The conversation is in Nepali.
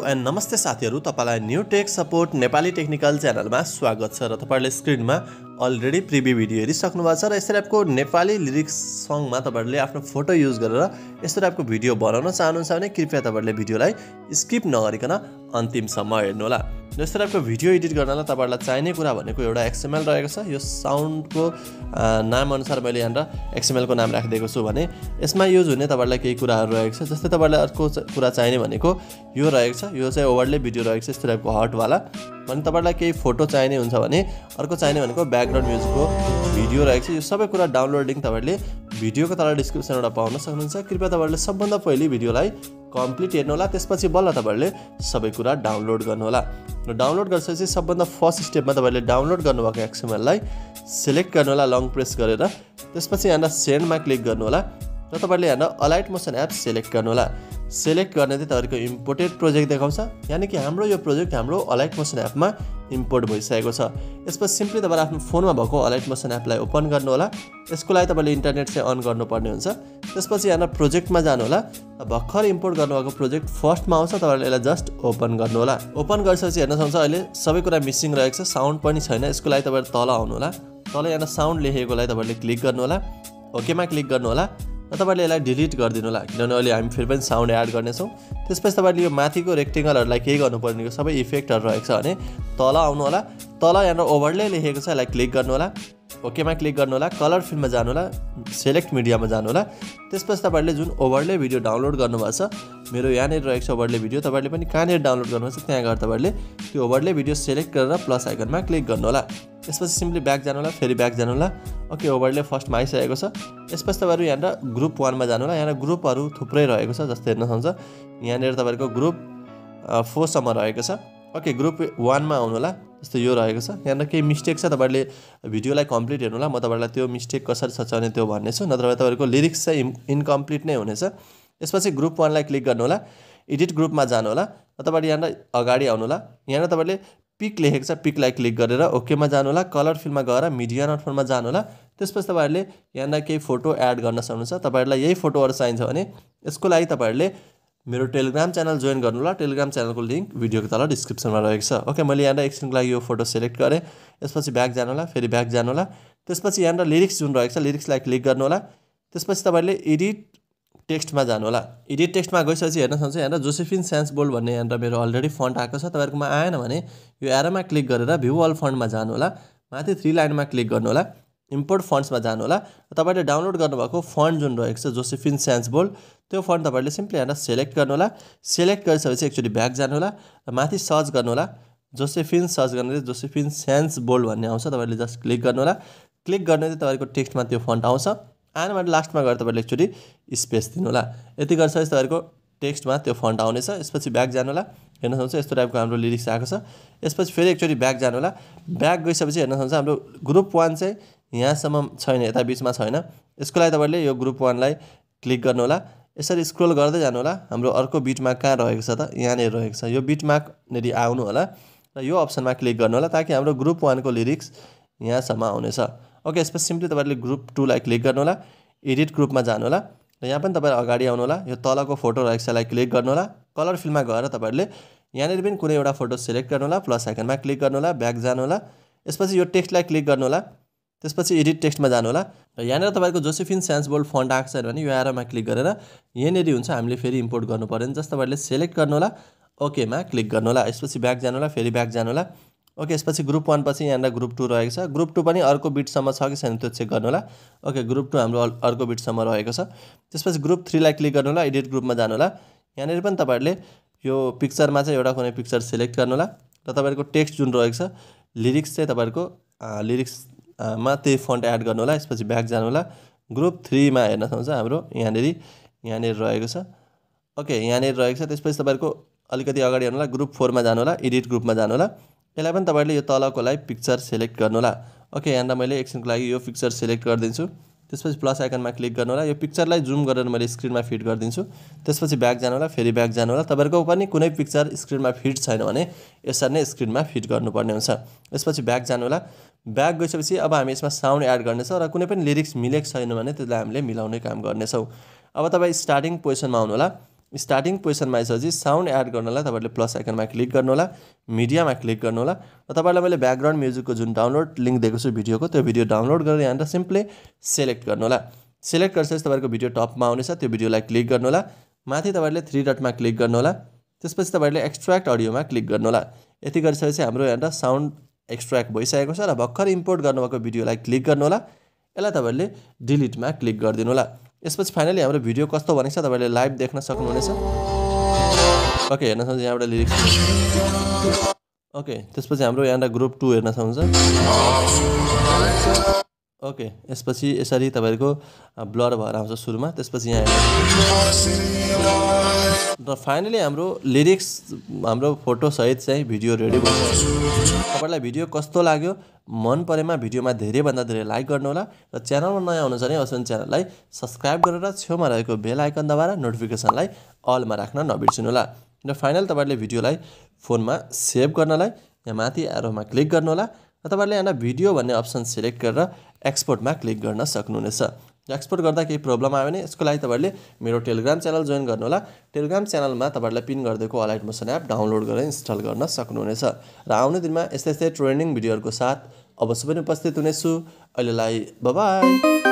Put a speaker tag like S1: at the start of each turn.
S1: एन्ड नमस्ते साथीहरु, तपाईलाई new tech support Nepali technical च्यानलमा स्वागत छ र तपाईले स्क्रिनमा अलरेडी प्रिभ्यू भिडियो हेरिसक्नु भएको छ र यस टाइपको नेपाली लिरिक्स सङमा तपाईहरुले आफ्नो फोटो युज गरेर यस्तो टाइपको भिडियो बनाउन चाहनुहुन्छ भने कृपया तपाईहरुले भिडियोलाई स्किप नगरिकन अन्तिमसम्म हेर्नु होला। यस्तो टाइपको भिडियो एडिट गर्नलाई तपाईहरुलाई चाहिने कुरा भनेको एउटा XML रहेको छ। यो साउन्डको नाम अनुसार मैले यहाँ XML को नाम राखिदिएको छु भने यसमा युज हुने तपाईहरुलाई केही कुराहरु रहेको छ। जस्तै तपाईहरुलाई अर्को कुरा चाहिने भनेको यो रहेको छ। यो चाहिँ ओभरले भिडियो रहेको छ, यस्तो टाइपको हट वाला। अनि तपाईहरुलाई केही फोटो चाहिने हुन्छ भने अर्को चाहिने भनेको ब्याकग्राउन्ड म्युजिकको भिडियो रहेको छ। यो सबै कुरा डाउनलोडिङ तपाईहरुले भिडियोको तल डिस्क्रिप्सनबाट पाउन सक्नुहुन्छ। कृपया तपाईहरुले सबभन्दा पहिले भिडियोलाई कम्प्लिट हेर्नु होला, त्यसपछि बल्ल तपाईहरुले सबै कुरा डाउनलोड गर्नु होला। र डाउनलोड गरेपछि सबभन्दा फर्स्ट स्टेपमा तपाईहरुले डाउनलोड गर्नुभएको XML लाई सिलेक्ट गर्नु होला लङ प्रेस गरेर। त्यसपछि यहाँ सेन्डमा क्लिक गर्नु होला र तपाईहरुले यहाँ अलाइट मोसन एप सिलेक्ट गर्नु होला। सिलेक्ट गर्ने चाहिँ तपाईहरुको इम्पोर्टेड प्रोजेक्ट देखाउँछ, यानी कि हाम्रो यो प्रोजेक्ट हाम्रो अलाइट मोसन एपमा इम्पोर्ट भइसकेको छ। यसपछि सिम्पली तपाईहरु आफ्नो फोनमा भएको अलाइट मोसन एपलाई ओपन गर्नु होला। यसको लागि तपाईले इन्टरनेट चाहिँ अन गर्नुपर्ने हुन्छ। त्यसपछि यहाँ प्रोजेक्टमा जानु होला। भर्खर इम्पोर्ट गर्नुभएको प्रोजेक्ट फर्स्टमा आउँछ, तपाईहरुले यसलाई जस्ट ओपन गर्नु होला। ओपन गरिसकेपछि हेर्न सक्नुहुन्छ अहिले सबै कुरा मिसिङ रहेको छ, साउन्ड पनि छैन। यसको लागि तपाईहरु तल आउनु होला। तल यहाँ साउन्ड लेखेकोलाई तपाईहरुले क्लिक गर्नु होला, ओकेमा क्लिक गर्नु होला र तपाईहरुले यसलाई डिलिट गरिदिनु होला, किनभने अहिले हामी फेरि पनि साउन्ड एड गर्ने छौं। त्यसपछि तपाईहरुले यो माथिको रेक्टेंगलहरुलाई केही गर्नुपर्ने सबै इफेक्टहरु रहेको छ भने तल आउनु होला। तल यहाँ ओभरले लेखेको छ, यसलाई क्लिक गर्नु होला, ओकेमा क्लिक गर्नु होला, कलर फिल्डमा जानु होला, सेलेक्ट मिडियामा जानु होला। त्यसपछि तपाईहरुले जुन ओभरले भिडियो डाउनलोड गर्नुभएको छ, मेरो यहाँनिर रहेको छ ओभरले भिडियो, तपाईहरुले पनि कहाँनिर डाउनलोड गर्नुभएको छ त्यहाँ गएर तपाईहरुले त्यो ओभरले भिडियो सेलेक्ट गरेर प्लस आइकनमा क्लिक गर्नु होला। त्यसपछि सिम्पली ब्याक जानु होला, फेरि ब्याक जानु होला। ओके, ओभरले फर्स्टमा आइसकेको छ। यसपछि तपाईहरु यहाँ ग्रुप 1 मा जानु होला। यहाँ ग्रुपहरु थुप्रै रहेको छ, जस्तै हेर्न सक्नुहुन्छ यहाँनिर तपाईहरुको ग्रुप 4 सम्म रहेको छ। ओके, ग्रुप 1 मा आउनु होला। जस्तो यो रहेको छ, यहाँ केही मिस्टेक छ, तपाईहरुले भिडियोलाई कम्प्लिट हेर्नु होला। म तपाईहरुलाई त्यो मिस्टेक कसरी छ भने त्यो भन्नेछु, नत्र तपाईहरुको लिरिक्स चाहिँ इन्कम्प्लिट नै हुनेछ। यसपछि ग्रुप 1 लाई क्लिक गर्नु होला, एडिट ग्रुपमा जानु होला र तपाईहरु यहाँ अगाडि आउनु होला। यहाँ तपाईहरुले पिक लेखेको छ, पिकलाई क्लिक गरेर ओकेमा जानु होला, कलर फिल्डमा गएर मिडिया नट फरमा जानु होला। त्यसपछि तपाईहरुले यहाँ केही फोटो एड गर्न सक्नुहुन्छ। तपाईहरुलाई यही फोटोहरु चाहिन्छ भने यसको लागि तपाईहरुले मेरो टेलिग्राम च्यानल जोइन गर्नु होला। टेलिग्राम च्यानलको लिंक भिडियोको तल डिस्क्रिप्सनमा रहेको छ। ओके, मैले यहाँ एकछिनको लागि यो फोटो सिलेक्ट गरेँ। यसपछि ब्याक जानु होला, फेरि ब्याक जानु होला। त्यसपछि यहाँ लिरिक्स जुन रहेको छ, लिरिक्सलाई क्लिक गर्नु होला। त्यसपछि तपाईहरुले एडिट टेक्स्टमा जानु होला। एडिट टेक्स्टमा गइसकेपछि हेर्न सक्नुहुन्छ यहाँ जोसेफिन सान्स बोल्ड भन्ने यहाँ मेरो अलरेडी फन्ट आएको छ। तपाईहरुकोमा आएन भने यो एरोमा क्लिक गरेर भ्यू अल फन्टमा जानु होला। माथि 3 लाइनमा क्लिक गर्नु होला, इम्पोर्ट फन्ट्समा जानु होला। तपाईहरुले डाउनलोड गर्नुभएको फन्ट जुन रहेको छ जोसेफिन सान्स बोल्ड, त्यो फन्ट तपाईहरुले सिम्पली यहाँ सिलेक्ट गर्नु होला। सिलेक्ट गरिसकेपछि एकचोटी ब्याक जानु होला र माथि सर्च गर्नु होला। जोसेफिन सर्च गर्ने जोसेफिन सान्स बोल्ड भन्ने आउँछ, तपाईहरुले जस्ट क्लिक गर्नु होला। क्लिक गर्ने चाहिँ तपाईहरुको टेक्स्टमा त्यो फन्ट आउँछ। आएन भने लास्टमा गएर तपाईहरुले एकचोटी स्पेस दिनु होला। यति गरिसकेपछि तपाईहरुको टेक्स्टमा त्यो फन्ट आउनेछ। यसपछि ब्याक जानु होला। हेर्न सक्नुहुन्छ यस्तो टाइपको हाम्रो लिरिक्स आएको छ। यसपछि फेरि एकचोटी ब्याक जानु होला। ब्याक गइसकेपछि हेर्न सक्नुहुन्छ हाम्रो ग्रुप 1 चाहिँ यहाँसम्म छैन, यता बीचमा छैन। यसको लागि तपाईहरुले यो ग्रुप 1 लाई क्लिक गर्नु होला। यसरी स्क्रोल गर्दै जानु होला। हाम्रो अर्को बिटमार्क कहाँ रहेको छ त, यहाँनिर रहेको छ। यो बिटमार्क नेरी आउनु होला र यो अप्सनमा क्लिक गर्नु होला ताकि हाम्रो ग्रुप 1 को लिरिक्स यहाँसम्म आउनेछ। ओके, यसपछि सिम्पली तपाईहरुले ग्रुप 2 लाई क्लिक गर्नु होला, एडिट ग्रुपमा जानु होला र यहाँ पनि तपाईहरु अगाडि आउनु होला। यो तलको फोटो रहेको छ, यसलाई क्लिक गर्नु होला। कलर फिल्डमा गएर तपाईहरुले यहाँनिर पनि कुनै एउटा फोटो सिलेक्ट गर्नु होला, प्लस आइकनमा क्लिक गर्नु होला, ब्याक जानु होला। यसपछि यो टेक्स्टलाई क्लिक गर्नु होला। त्यसपछि एडिट टेक्स्टमा जानु होला र यहाँनिर तपाईहरुको जोसेफिन सान्स बोल्ड फन्ट आएको छ भने यो एरोमा क्लिक गरेर यहाँनिर हुन्छ हामीले फेरि इम्पोर्ट गर्नु पर्यो। जस्ट तपाईहरुले सिलेक्ट गर्नु होला, ओकेमा क्लिक गर्नु होला। यसपछि ब्याक जानु होला, फेरि ब्याक जानु होला। ओके, यसपछि ग्रुप 1 पछि यहाँ ग्रुप 2 रहेको छ। ग्रुप 2 पनि अर्को बिटसम्म छ कि छैन त्यो चेक गर्नु होला। ओके, ग्रुप 2 हाम्रो अर्को बिटसम्म रहेको छ। त्यसपछि ग्रुप 3 लाई क्लिक गर्नु होला, एडिट ग्रुपमा जानु होला। यहाँनिर पनि तपाईहरुले यो पिक्चरमा चाहिँ एउटा कुनै पिक्चर सिलेक्ट गर्नु होला र तपाईहरुको टेक्स्ट जुन रहेको छ लिरिक्स चाहिँ तपाईहरुको लिरिक्समा त्यही फन्ट एड गर्नु होला। यसपछि ब्याक जानु होला। ग्रुप 3 मा हेर्न सक्नुहुन्छ हाम्रो यहाँनिर रहेको छ। ओके, यहाँनिर रहेको छ। त्यसपछि तपाईहरुको अलिकति अगाडि आउनु होला, ग्रुप 4 मा जानु होला, एडिट ग्रुपमा जानु होला। यसलाई पनि तपाईहरुले यो तलकोलाई पिक्चर सिलेक्ट गर्नु होला। ओके, यहाँ मैले एकछिनको लागि यो पिक्चर सिलेक्ट गरिदिन्छु। त्यसपछि प्लस आइकनमा क्लिक गर्नु होला। यो पिक्चरलाई जुम गरेर मैले स्क्रिनमा फिट गरिदिन्छु। त्यसपछि ब्याक जानु होला, फेरि ब्याक जानु होला। तपाईहरुको पनि कुनै पिक्चर स्क्रिनमा फिट छैन भने यसरी नै स्क्रिनमा फिट गर्नुपर्ने हुन्छ। यसपछि ब्याक जानु होला। ब्याक गइसकेपछि अब हामी यसमा साउन्ड एड गर्नेछौँ र कुनै पनि लिरिक्स मिलेको छैन भने त्यसलाई हामीले मिलाउने काम गर्नेछौँ। अब तपाई स्टार्टिङ पोजिसनमा आउनु होला। स्टार्टिङ पोजिसनमा आइसकेपछि साउन्ड एड गर्नलाई तपाईहरुले प्लस आइकनमा क्लिक गर्नु होला, मिडियामा क्लिक गर्नु होला र तपाईहरुलाई मैले ब्याकग्राउन्ड म्युजिकको जुन डाउनलोड लिंक दिएको छु भिडियोको त्यो भिडियो डाउनलोड गरेर यहाँबाट सिम्पली सिलेक्ट गर्नु होला। सिलेक्ट गरिसकेपछि तपाईहरुको भिडियो टपमा आउनेछ, त्यो भिडियोलाई क्लिक गर्नु होला। माथि तपाईहरुले 3 डटमा क्लिक गर्नु होला। त्यसपछि तपाईहरुले एक्सट्र्याक्ट अडियोमा क्लिक गर्नु होला। यति गरिसकेपछि हाम्रो यहाँबाट साउन्ड एक्सट्र्याक्ट भइसकेको छ र भर्खर इम्पोर्ट गर्नुभएको भिडियोलाई क्लिक गर्नु होला। यसलाई तपाईहरुले डिलिटमा क्लिक गरिदिनु होला। यसपछि फाइनली हाम्रो भिडियो कस्तो बनेको छ तपाईहरुले लाइभ देख्न सक्नुहुनेछ। ओके, हेर्न सक्नुहुन्छ यहाँबाट लिरिक्स। ओके, त्यसपछि हाम्रो यहाँबाट ग्रुप 2 हेर्न सक्नुहुन्छ। ओके, यसपछि यसरी तपाईहरुको ब्लर भएर आउँछ सुरुमा, त्यसपछि यहाँ र फाइनली हाम्रो लिरिक्स हाम्रो फोटो सहित चाहिँ भिडियो रेडी भइसक्यो। तपाईहरुलाई भिडियो कस्तो लाग्यो मन परेमा भिडियोमा धेरै भन्दा धेरै लाइक गर्नु होला र च्यानलमा नयाँ हुनुहुन्छ भने अवश्य च्यानललाई सब्स्क्राइब गरेर छेउमा रहेको बेल आइकन दबाएर नोटिफिकेसनलाई अलमा राख्न नबिर्सनु होला। र फाइनल तपाईहरुले भिडियोलाई फोनमा सेभ गर्नलाई यहाँ माथि एरोमा क्लिक गर्नु होला र तपाईहरुले यहाँ भिडियो भन्ने अप्सन सिलेक्ट गरेर एक्सपोर्टमा क्लिक गर्न सक्नुहुनेछ। एक्सपोर्ट गर्दा केही प्रब्लम आयो भने यसको लागि तपाईहरुले मेरो टेलिग्राम च्यानल जोइन गर्नु होला। टेलिग्राम च्यानलमा तपाईहरुलाई पिन गरिदिएको अलाइट मोसन एप डाउनलोड गरेर इन्स्टल गर्न सक्नुहुनेछ। र आउने दिनमा यस्तै ट्रेनिङ भिडियोहरुको साथ अवश्य पनि उपस्थित हुनेछु। अहिलेलाई बाइ बाइ।